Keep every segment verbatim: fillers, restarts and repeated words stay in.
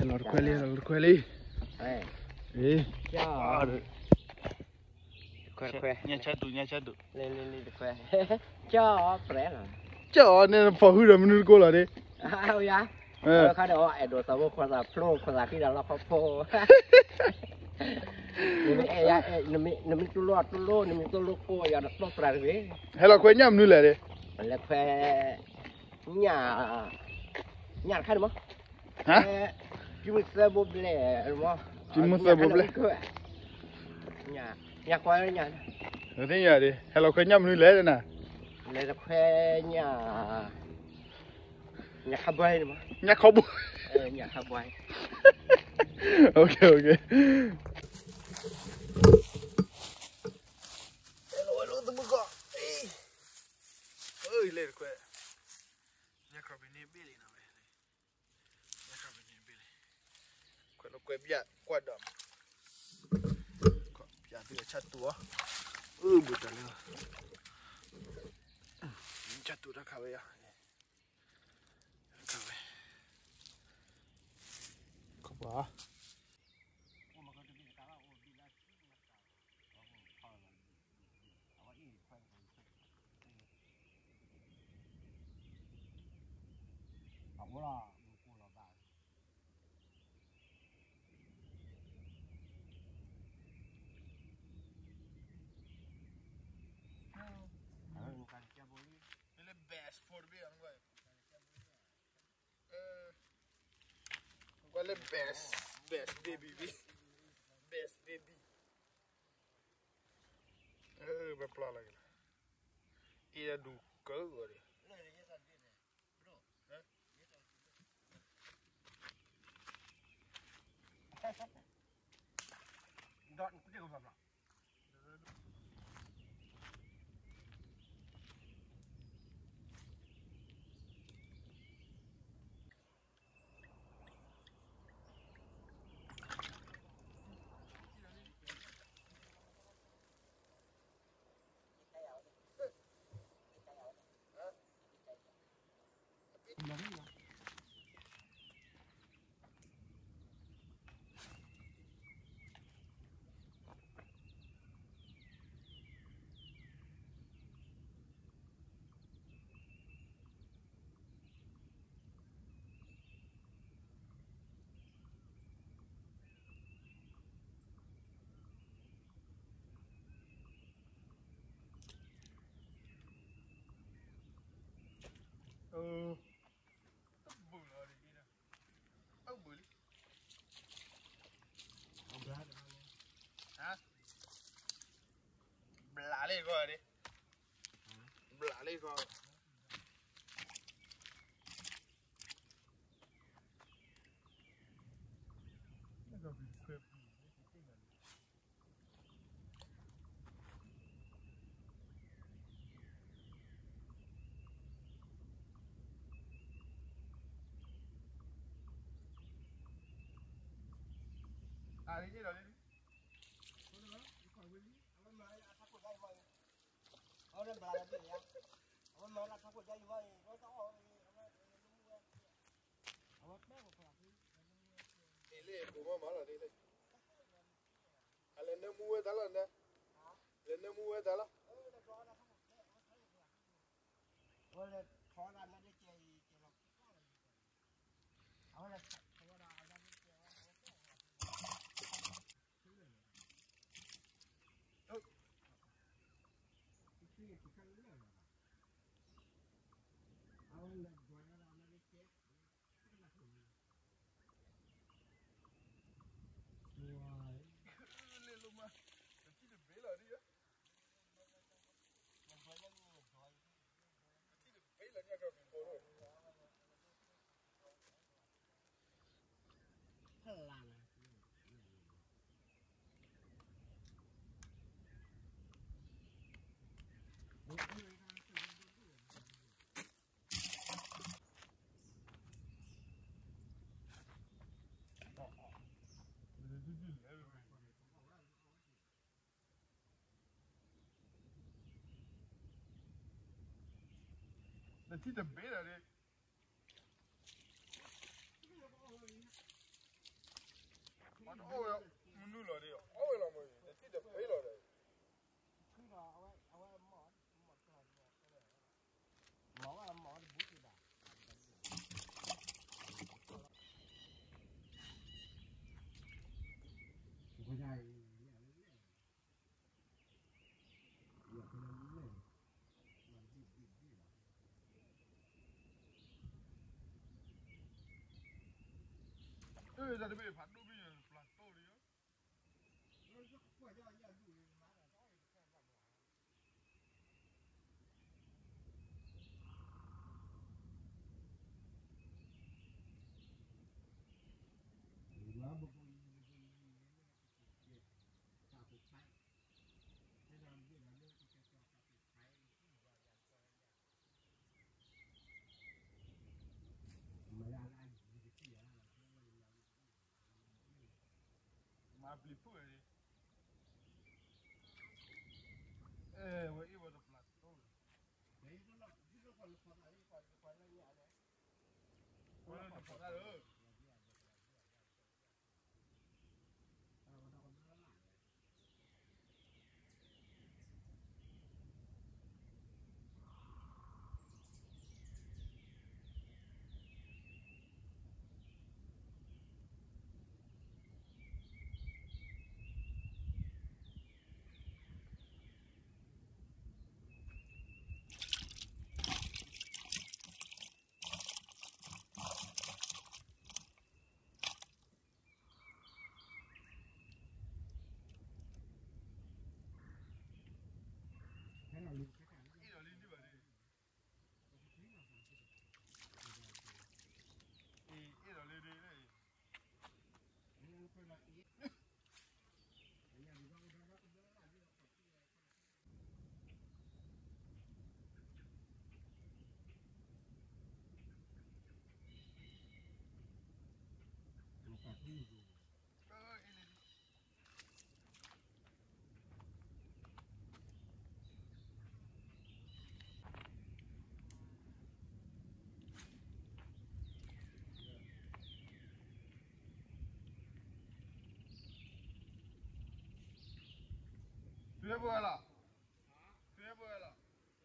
lor quelli, lor quelli. Eh. Eh. Ciao. Que Nya chatu, nya chatu. Le le le que. Ciao, prela. Ciao, ne fa hura menur gola de. Ah ya. Eh. Ka do ai do sa bo kwa sa pro kwa sa ki da la ko po. Ni me ya ni me ni me tu lo tu lo ni me tu lo ko ya da so pra ve. Hela kwe nyam nu le de. Le que nya nya ka mo. Ha? Ji mu se bo ble mo. Ji mu se bo ble. Nya nya kwa nya. Thế nhà đi, hay là khơi nhâm nuôi lẽ đây nè. Lẽ là khoe nhà nhà khá bay mà. Nhà không bùi. Ờ, nhà khá bay. Ok ok. Hello hello tụi mình có. Ơi lên khoe. Nhà Crappie này bê nào vậy? Nhà Crappie này bê. Khoe nó khoe bia qua đầm. Bia bia chặt tua. Ừ, betul lah. Jatuh dah kau ya. Kau. Kau apa? Apa lah? Ele é best for me, não vai? Qual é best? Best baby, best baby. Eh, vai pular lagi. Ia do cão agora. Dot, kucing kau apa? Oh, boleh ni dah. Oh boleh. Oh belah. Ha? Belah leh kau ni. Belah leh kau. Hari ni dah ni. Orang berada di ya. Orang mana takut jadi mai. Kau tahu orang awak dah apa lagi? Ele cuma malah ni le. Alenda muat dah lah anda. Alenda muat dah lah. Oleh kau dah nanti cai cai. Oleh kau dah nanti cai. Nanti dah bela ni. oh, Munulo, oh, the Tita Paylo. Ừ, giờ thì bị phạt đu bây giờ phạt tô đi á. Mà bị phụ rồi. Eh, what you want to flat tô. Qual é o pagador? Tuyệt vời là. Tuyệt vời là.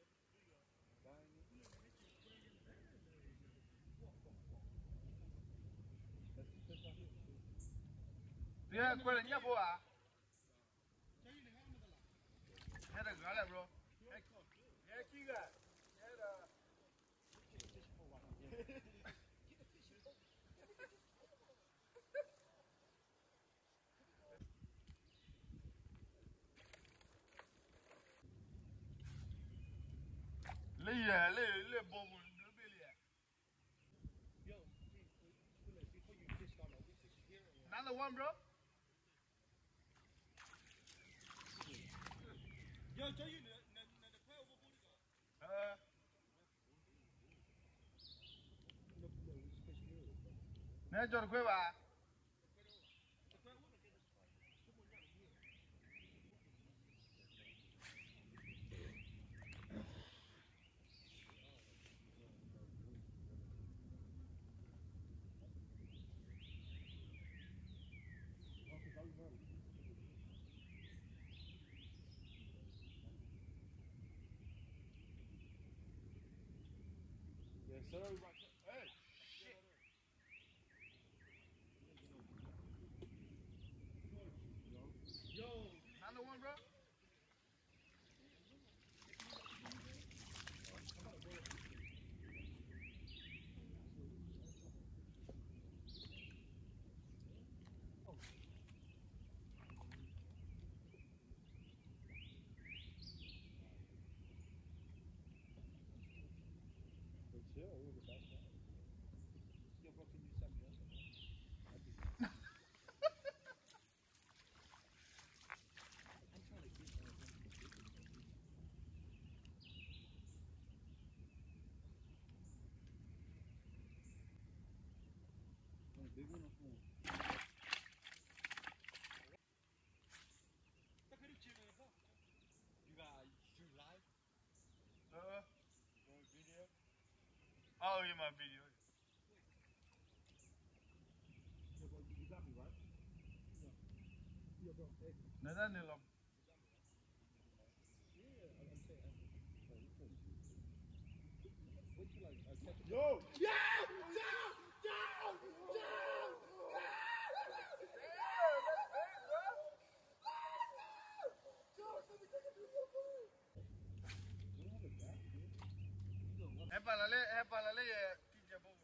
Tuyệt quay lại nhấp vô à? Hết được gái lại bro. Hết kỹ cả. Hết là. Lấy à, lấy lấy bò bò nó bị liền. Another one, bro. Yo, cho you the the the play over body go. Uh. Nè cho quay bà. Yes, sir. Hey, shit. Yo, another one, bro. Uh, video? Oh, yeah, my video. Nè nè nè lắm. Yo! Yeah! Down! Down! Down! È parlare, è parlare chi c'è poco.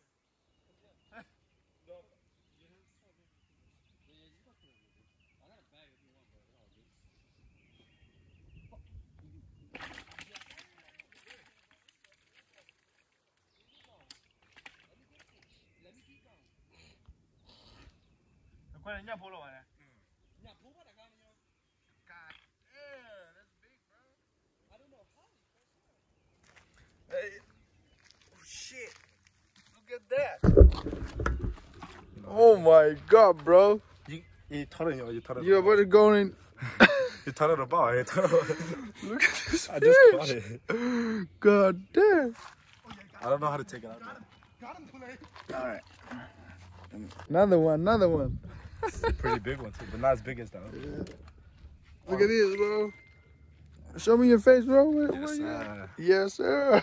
Quella è polo, eh? God, yeah, that's big, bro. I don't know how. Hey, oh shit! Look at that! Oh my god, bro! 이 털은요, 이 털은. You're about to go in. 이 털은 봐, 이 털은. Look at this I just caught fish! it. God damn! I don't know how to take it out. All right. Another one, another one. It's a pretty big one too, but not as big as that. Yeah. Look at this, bro. Show me your face, bro. Where, Yes, where you at? sir. Yes, sir.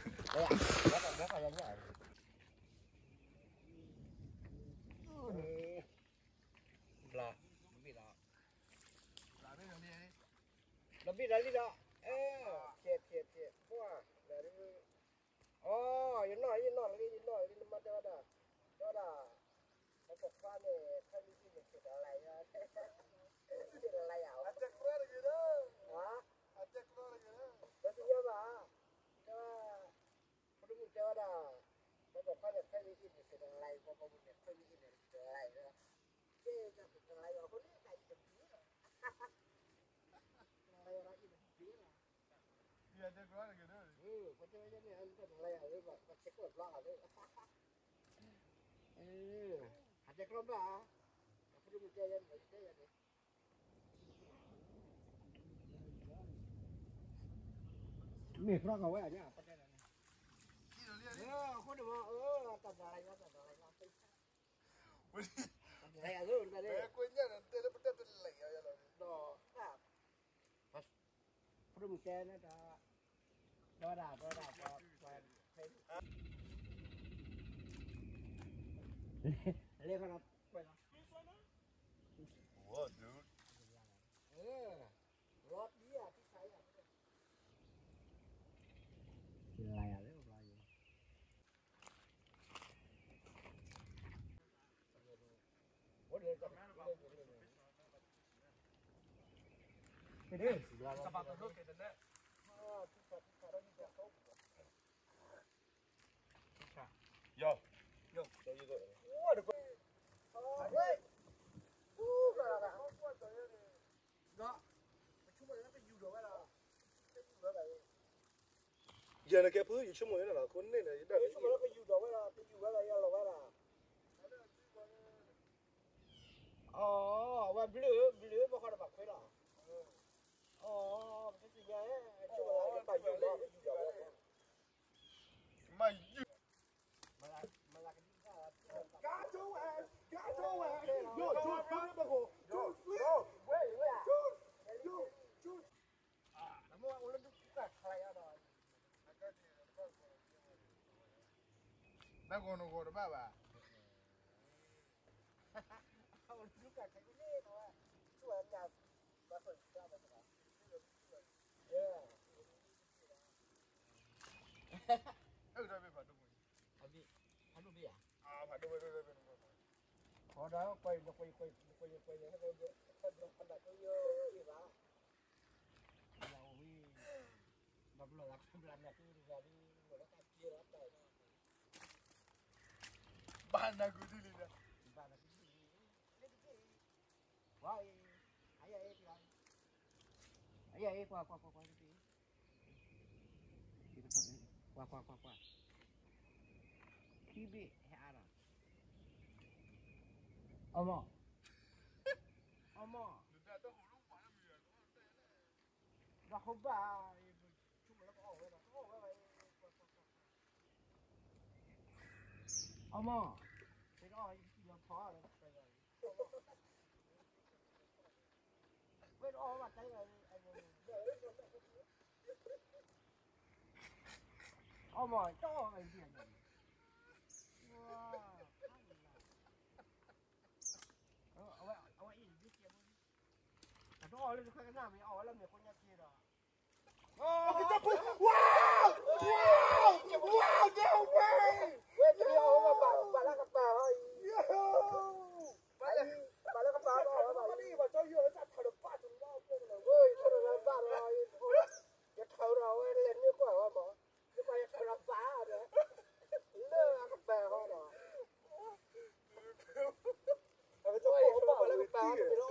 Nó biết đấy đi đó. Ê, thiệt thiệt thiệt. Qua. Để đi. Ồ, yên nói yên nói đi yên nói đi mà đó đó. Đó đó. Nó có qua này thay đi đi thiệt là lại. Thiệt là lại ảo. Anh chắc qua được đó. Hả? Anh chắc qua được đó. Đó thì nhớ bà. Cho không đúng cho đó. Nó có qua này thay đi đi thiệt là lại có có một thay đi đi thiệt là lại đó. Chứ cho thiệt là lại ở con này này được chứ. Yeah, they're growing again. Ừ, có chơi này anh có lẻ đấy mà mà check một loạt đấy. Ừ, hạt check lắm đó. Không được chơi anh phải chơi anh. Mệt quá rồi à nhá, có chơi này. Ờ, không được mà, ờ, tầm này nó tầm này nó. Này rồi đây đây. Quên nhá, đây là bắt đầu lạnh rồi. Đó, à. Không được chơi nữa đó. Đó là đó là đó lên con nó quay nó What, dude? ừ lót đi à cái sai à cái này à đấy là gì cái đấy là sao bạn được cái đấy Yo. Yo. There you go. Ủa, được rồi. Ờ, đấy. Ú, là là. Đó. Chúng mình nó phải dù đồ là. Cái dù đó là. Giờ là cái thứ gì chúng mình là con này là Cái chúng mình nó phải dù đồ là, cái dù đó là là là. Ờ, và blue, blue mà không được phải là. Ờ, cái gì vậy? Chúng mình là phải dù đó, dù đó. Mày Cá chú à, cá chú à. Yo, chú, chú nó hồ. Chú, chú. Wait, wait. Chú. Chú, chú. À, nó mua lên chút cả khai ra rồi. Nó còn nó còn ba bà. Không, chút cả cái này mà. Chú ở nhà ba phần ra mà đó. Yeah. Ừ rồi phải đúng rồi. Anh đi, anh đi à? À phải đúng rồi rồi rồi. Họ đó quay nó quay quay quay quay nó nó nó nó đặt cái gì đó. Là vì đập lửa làm làm nhà tôi ra đi rồi nó cắt chia lắm rồi. Bạn nào cũng đi lên. Bạn là cái gì? Vậy, ấy ấy thì ấy ấy qua qua qua qua cái gì? Qua qua qua qua. Khi bị hạ rồi. 어머. 어머. 나 không bà. Chúng nó có ổ rồi. 어머. Thế đó nó khó rồi. quên ô mà thấy là ô mà cho mày tiền này wow ờ vậy vậy gì biết chưa à đó lên cái nào mày ô là mày con nhà kia rồi Wow! Wow! Wow! No way! quên đi ô mà bà bà là các bà ơi Bà là bà là các bà đó bà đi mà cho vừa chắc thằng ba chúng nó ơi thôi là bà rồi cái thầu rồi lên như quả mà như vậy thầu là bà rồi lơ các bà đó rồi Ờ cho cô bà là cái bà